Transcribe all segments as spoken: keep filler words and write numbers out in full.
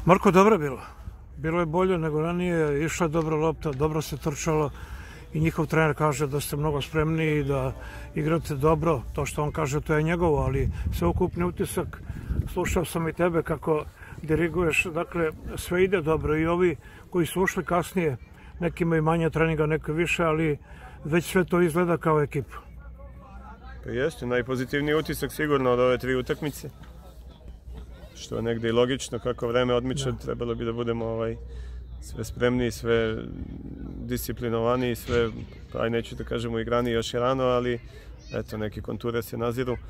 Marko, dobro je bilo. Bilo je bolje nego ranije, išla je dobra lopta, dobro se trčalo i njihov trener kaže da ste mnogo spremniji, da igrate dobro. To što on kaže, to je njegovo, ali sveukupni utisak, slušao sam i tebe kako diriguješ, dakle sve ide dobro i ovi koji su ušli kasnije, neki imaju manje treninga, neki više, ali već sve to izgleda kao ekipa. Pa jeste, najpozitivniji utisak sigurno od ove tri utakmice. Što je negde i logično, kako vreme odmiče, trebalo bi da budemo ovaj, sve spremniji, sve disciplinovaniji, sve, aj neću da kažemo igraniji, još je rano, ali eto, neke konture se naziru. E,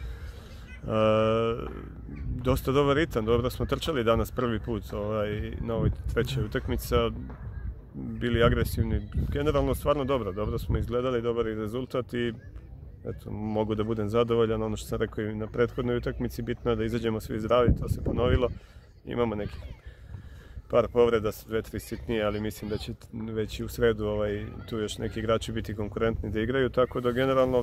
dosta dobar ritam, dobro smo trčali danas prvi put ovaj, na ovoj trećoj utakmici, bili agresivni, generalno stvarno dobro, dobro smo izgledali, dobar i rezultat i eto, mogu da budem zadovoljan. Ono što sam rekao i na prethodnoj utakmici, bitno je da izađemo svi zdravi, to se ponovilo. Imamo nekih par povreda, dve, tri sitnije, ali mislim da će već i u sredu ovaj, tu još neki igrači biti konkurentni da igraju, tako da generalno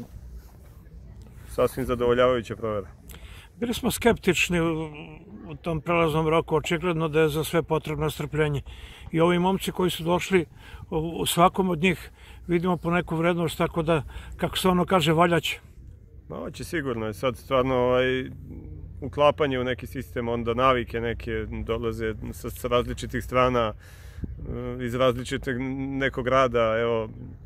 sasvim zadovoljavajuća provera. Bili smo skeptični u, u tom prelaznom roku, očigledno da je za sve potrebno strpljenje. I ovi momci koji su došli, u, u svakom od njih vidimo po neku vrednost, tako da, kako se ono kaže, valjaće. Ma, ovo će sigurno, je sad stvarno ovaj, uklapanje u neki sistem, onda navike neke dolaze sa, sa različitih strana, iz različitog nekog rada, evo,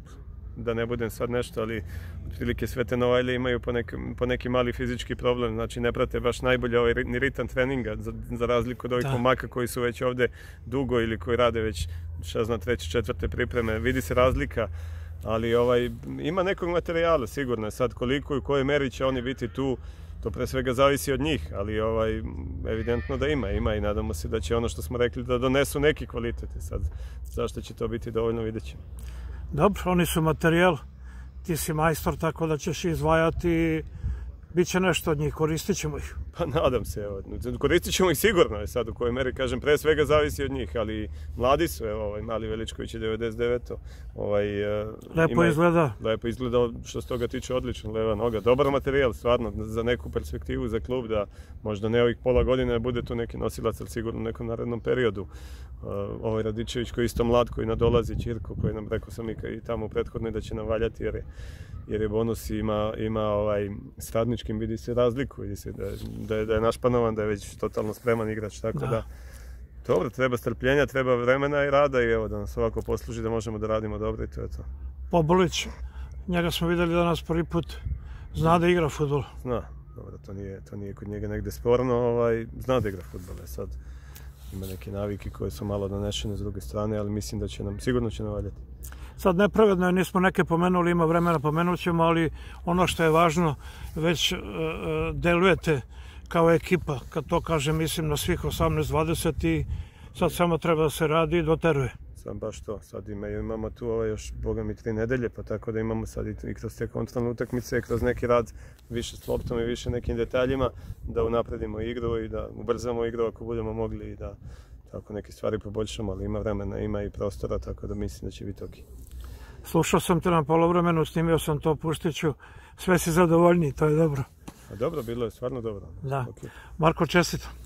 da ne budem sad nešto, ali otprilike sve te novajlje imaju po neki, po neki mali fizički problem, znači ne prate baš najbolje ovaj ni ritam treninga, za, za razliku od ovih pomaka koji su već ovde dugo ili koji rade već šta zna treće, četvrte pripreme, vidi se razlika, ali ovaj, ima nekog materijala sigurno, sad koliko i u kojoj meri će oni biti tu, to pre svega zavisi od njih, ali ovaj, evidentno da ima, ima i nadamo se da će ono što smo rekli da donesu neki kvalitet, sad zašto će to biti dovoljno, vidjet ćemo. Dobro, oni su materijal, ti si majstor, tako da ćeš izdvajati i bit će nešto od njih, koristit ćemo ih. Pa nadam se, evo, koristit ćemo ih sigurno, sad u kojoj meri, kažem, pre svega zavisi od njih, ali mladi su, evo, ovaj Mali Veličković je devedeset deveto Ovaj, lepo ima, izgleda. Lepo izgleda, što se toga tiče odlično, leva noga, dobar materijal, stvarno, za neku perspektivu, za klub, da možda ne ovih pola godine bude tu neki nosilac, ali sigurno u nekom narednom periodu. Ovaj Radičević koji je isto mlad, koji nadolazi, Ćirko, koji nam, rekao sam i tamo u prethodnoj da će nam valjati, jer je, jer je bonus, ima, ima ovaj, s Radničkim, vidi se razliku, vidi se da, da, je, da je našpanovan, da je već totalno spreman igrač, tako da, da dobro, treba strpljenja, treba vremena i rada i evo da nas ovako posluži da možemo da radimo dobro i to je to. Pobulić, njega smo videli danas prvi put, zna da igra fudbal. Zna, dobro, to nije, to nije kod njega negde sporno, ovaj, zna da igra fudbal, sad ima neke navike koje su malo donešene s druge strane, ali mislim da će nam, sigurno će nam valjati. Sad nepravedno je, nismo neke pomenuli, ima vremena, pomenut ćemo, ali ono što je važno, već uh, delujete kao ekipa, kad to kažem, mislim na svih osamnaest dvadeset i sad samo treba da se radi i doteruje. Sam baš to, sad imaju, imamo tu ovaj, još, boga mi, tri nedelje, pa tako da imamo sad i, i kroz te kontrolne utakmice, kroz neki rad više s loptom i više nekim detaljima, da unapredimo igru i da ubrzamo igru ako budemo mogli i da tako neke stvari poboljšamo, ali ima vremena, ima i prostora, tako da mislim da će biti ok. Slušao sam te na polovremenu, snimio sam to, pustit ću, sve si zadovoljni, to je dobro. A dobro, bilo je stvarno dobro. Da. Okay. Marko, čestito.